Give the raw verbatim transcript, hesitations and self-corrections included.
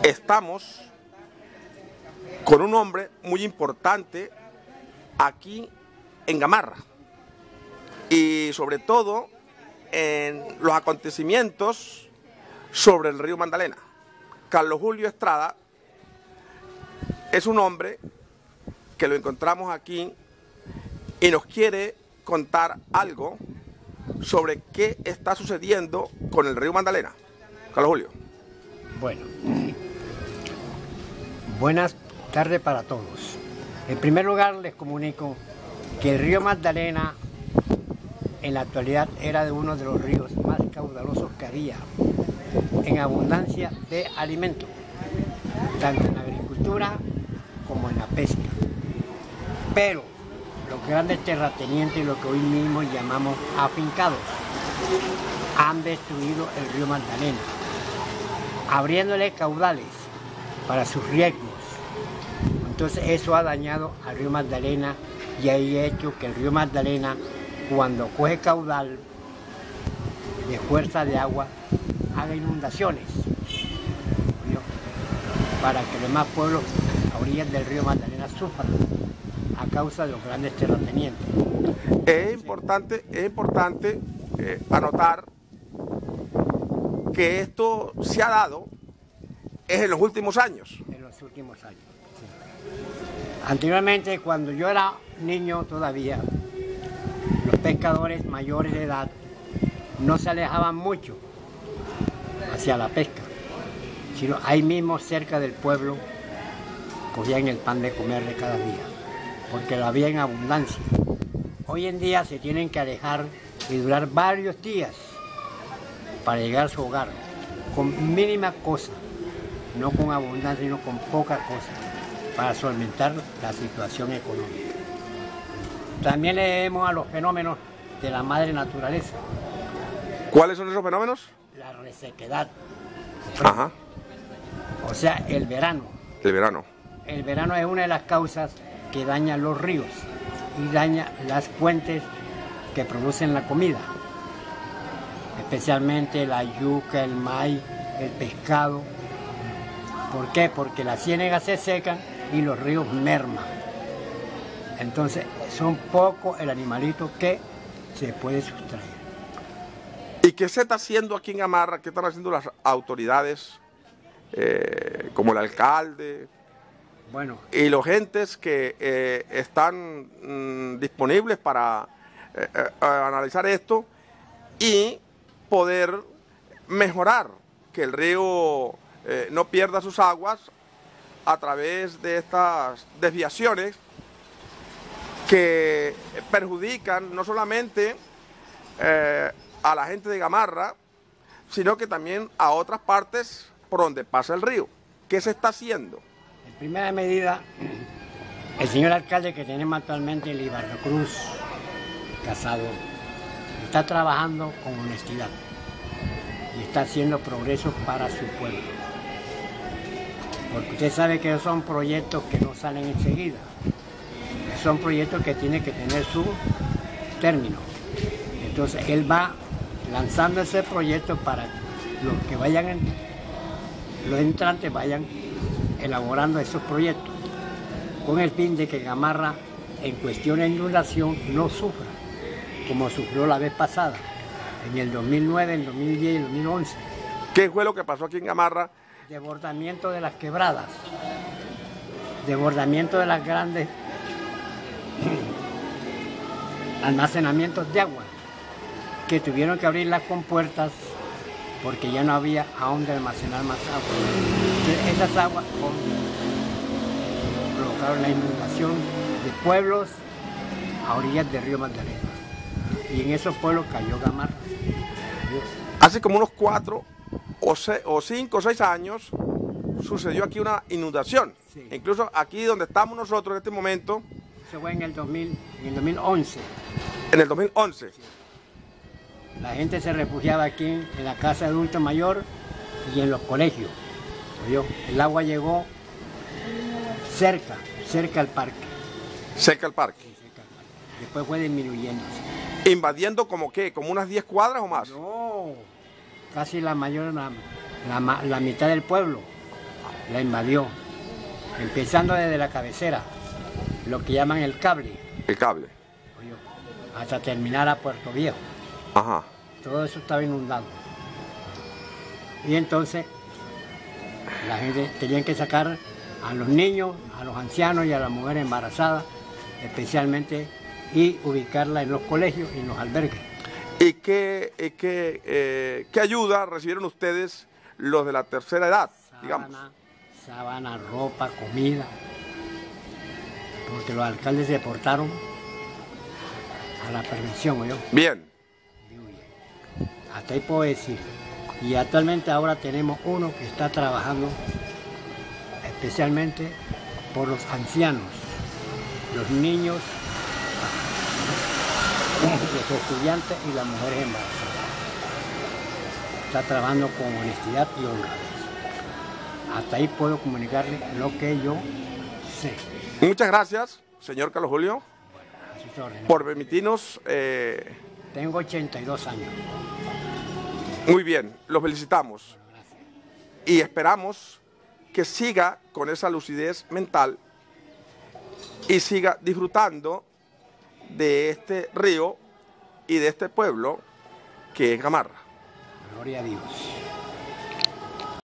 estamos con un hombre muy importante aquí en Gamarra y sobre todo en los acontecimientos sobre el río Magdalena. Carlos Julio Estrada es un hombre que lo encontramos aquí y nos quiere contar algo sobre qué está sucediendo con el río Magdalena. Carlos Julio. Bueno, buenas tardes para todos. En primer lugar les comunico que el río Magdalena en la actualidad era de uno de los ríos más caudalosos que había en abundancia de alimentos, tanto en la agricultura como en la pesca. Pero los grandes terratenientes, lo que hoy mismo llamamos afincados, han destruido el río Magdalena, abriéndole caudales para sus riegos. Entonces eso ha dañado al río Magdalena y ha hecho que el río Magdalena, cuando coge caudal de fuerza de agua, haga inundaciones, ¿no? Para que los demás pueblos a orillas del río Magdalena sufran a causa de los grandes terratenientes. Es importante, es importante eh, anotar que esto se ha dado es en los últimos años. En los últimos años, sí. Anteriormente, cuando yo era niño todavía, los pescadores mayores de edad no se alejaban mucho hacia la pesca, sino ahí mismo cerca del pueblo cogían el pan de comer de cada día, porque lo había en abundancia. Hoy en día se tienen que alejar y durar varios días para llegar a su hogar, con mínima cosa, no con abundancia, sino con poca cosa, para solventar la situación económica. También leemos a los fenómenos de la madre naturaleza. ¿Cuáles son esos fenómenos? La resequedad. Ajá. O sea, el verano. El verano. El verano es una de las causas que daña los ríos y daña las fuentes que producen la comida, especialmente la yuca, el maíz, el pescado. ¿Por qué? Porque las ciénegas se secan y los ríos merman. Entonces son pocos el animalito que se puede sustraer. ¿Y qué se está haciendo aquí en Gamarra? ¿Qué están haciendo las autoridades, eh, como el alcalde? Bueno, y los gentes que eh, están mm, disponibles para eh, eh, analizar esto y poder mejorar que el río eh, no pierda sus aguas a través de estas desviaciones que perjudican no solamente eh, a la gente de Gamarra, sino que también a otras partes por donde pasa el río. ¿Qué se está haciendo? En primera medida, el señor alcalde que tenemos actualmente, el Ibarra Cruz Casado, está trabajando con honestidad y está haciendo progresos para su pueblo. Porque usted sabe que son proyectos que no salen enseguida, son proyectos que tienen que tener su término. Entonces él va lanzando ese proyecto para los que vayan, en, los entrantes vayan elaborando esos proyectos, con el fin de que Gamarra, en cuestión de inundación, no sufra, como sufrió la vez pasada, en el dos mil nueve, en el dos mil diez y el dos mil once. ¿Qué fue lo que pasó aquí en Gamarra? Desbordamiento de las quebradas, desbordamiento de las grandes almacenamientos de agua, que tuvieron que abrir las compuertas porque ya no había a dónde almacenar más agua. Entonces, esas aguas provocaron la inundación de pueblos a orillas del río Magdalena. Y en esos pueblos cayó Gamarra. Hace como unos cuatro o, seis, o cinco o seis años sucedió aquí una inundación. Sí. Incluso aquí donde estamos nosotros en este momento. Eso fue en el, dos mil, en el dos mil once. En el dos mil once. Sí. La gente se refugiaba aquí en la casa de adulto mayor y en los colegios. ¿Oyó? El agua llegó cerca, cerca al parque. ¿Cerca al parque? Sí, cerca al parque. Después fue disminuyendo. ¿Invadiendo como qué? ¿Como unas diez cuadras o más? No, casi la mayor, la, la, la mitad del pueblo. la invadió, empezando desde la cabecera, lo que llaman el cable, El cable. oye, hasta terminar a Puerto Viejo. Ajá. Todo eso estaba inundado. Y entonces la gente tenía que sacar a los niños, a los ancianos y a las mujeres embarazadas, especialmente, y ubicarla en los colegios y en los albergues. ¿Y qué, y qué, eh, qué ayuda recibieron ustedes los de la tercera edad, digamos? Sábana, sábana, ropa, comida, porque los alcaldes se portaron a la permisión, ¿oyó? Bien. Hasta ahí puedo decir. Y actualmente ahora tenemos uno que está trabajando especialmente por los ancianos, los niños, los estudiantes y las mujeres embarazadas. Está trabajando con honestidad y honradez. Hasta ahí puedo comunicarle lo que yo sé. Muchas gracias, señor Carlos Julio, Bueno, a sus órdenes. por permitirnos... Eh, Tengo ochenta y dos años. muy bien, los felicitamos. Y esperamos que siga con esa lucidez mental y siga disfrutando de este río y de este pueblo que es Gamarra. Gloria a Dios.